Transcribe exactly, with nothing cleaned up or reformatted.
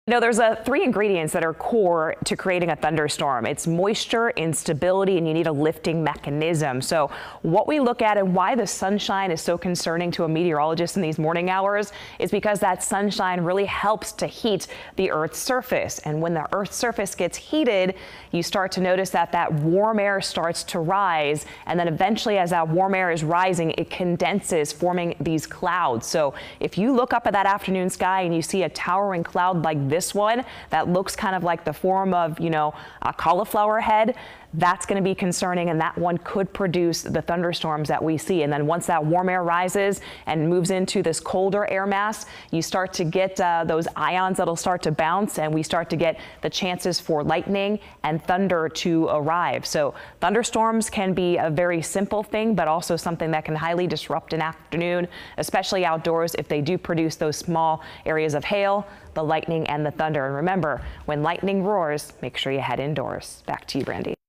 You know, there's a three ingredients that are core to creating a thunderstorm. It's moisture, instability, and you need a lifting mechanism. So what we look at and why the sunshine is so concerning to a meteorologist in these morning hours is because that sunshine really helps to heat the Earth's surface. And when the Earth's surface gets heated, you start to notice that that warm air starts to rise. And then eventually, as that warm air is rising, it condenses, forming these clouds. So if you look up at that afternoon sky and you see a towering cloud like this one that looks kind of like the form of, you know, a cauliflower head, that's going to be concerning, and that one could produce the thunderstorms that we see. And then once that warm air rises and moves into this colder air mass, you start to get uh, those ions that'll start to bounce, and we start to get the chances for lightning and thunder to arrive. So thunderstorms can be a very simple thing, but also something that can highly disrupt an afternoon, especially outdoors if they do produce those small areas of hail, the lightning and the thunder. And remember, when lightning roars, make sure you head indoors. Back to you, Brandy.